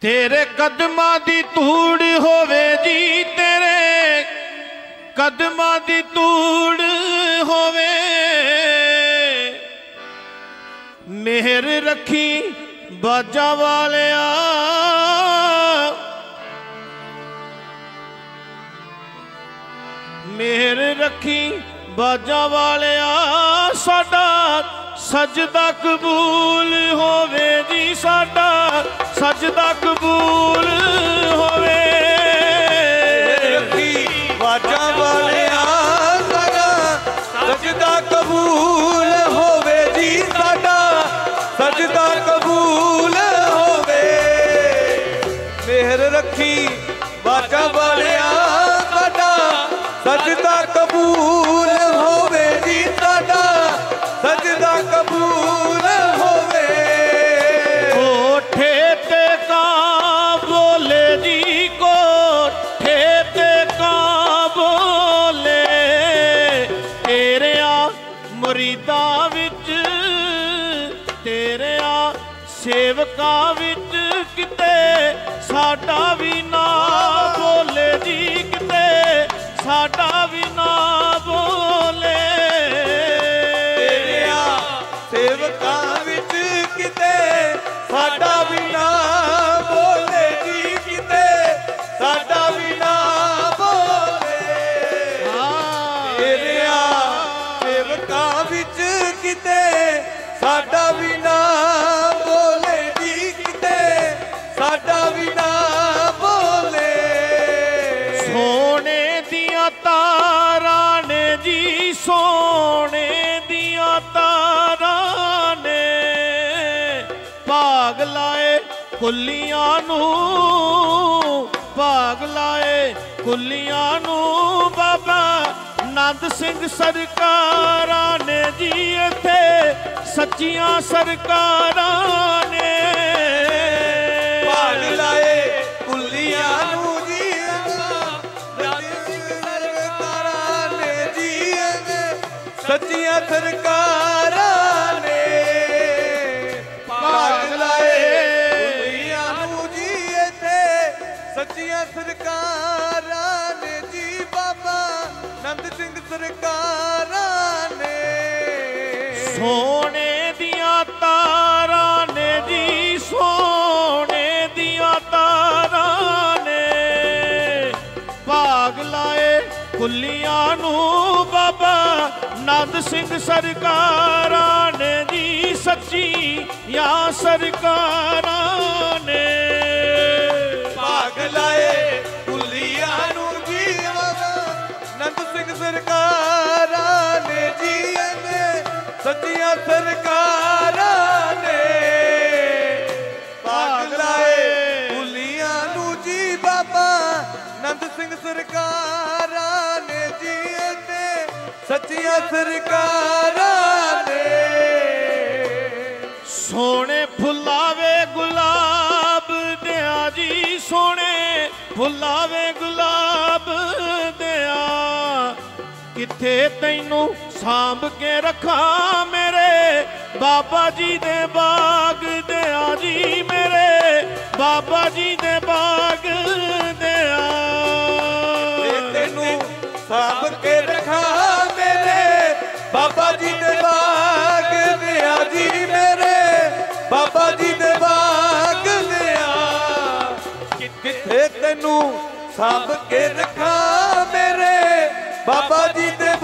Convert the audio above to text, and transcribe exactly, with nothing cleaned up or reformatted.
तेरे कदमां दी धूड़ होवे जी, तेरे कदमां दी धूड़ होवे। मेहर रखी बाजा वालिया, मेहर रखी बाजा वालिया। साडा सजदा कबूल होवे जी, साडा सजदा कबूल होवे। रखी बाजा वालिया, साडा सजदा कबूल होवे जी, साडा सजदा कबूल होवे। मेहर रखी बाजा वालिया, साडा सजदा कबूल होवे जी, साडा सजदा कबूल होवे। कोठे ते का बोले जी, कोठे ते का बोले। तेरे आ मुरीदा विच, तेरे आ सेवका विच किते साडा भी ना बोले जी, किते साडा भी ना बोले। तेरे आ सेवका विच किते साडा भी ना बोले जी, किते साडा भी ना बोले। तेरे आ सेवका विच किते साडा भी ना बोले जी, किते साडा भी ना बोले। सोने दिया तारा ने जी, सोने दिया तारा ने भाग लाए कुलियां नू, भाग लाए कुलियां नू। बाबा नंद सिंह सरकारां ने जी, इत्थे सच्चियां सरकारां ने भाग लाए कुलियां नू जी, सरकारां ने जी, सच्चियां सरकारां ने। भाग लाए कुलियां नू जी, इत्थे सच्चियां सरकारां ने जी, बाबा नंद सिंह सरकारां ने। सोने दिया तारा ने जी, सोने दिया तारा ने भाग लाए कुलियां नू। बाबा नंद सिंह सरकारां ने जी, सच्ची या सरकारां ने भाग लाए कुलियां नू जी, बाबा नंद सिंह सरकारां ने जी, सच्चियां सरकारां ने। भाग लाए कुलियां नू जी, बाबा नंद सिंह सरकारां ने जी, सच्चियां सरकारां ने। सोने फुलावे गुलाब दिया जी, सोने फुलावे गुलाब दिया। किथे तैनू सांभ के रखा मेरे बाबा जी दे बाग दिया जी, मेरे बाबा जी दे बाग दिया। तैनू सांभ के रखा मेरे बाबा जी दे बाग दिया जी, मेरे बाबा जी दे बाग दिया। किथे तैनू सांभ के रखा मेरे बाबा जी दे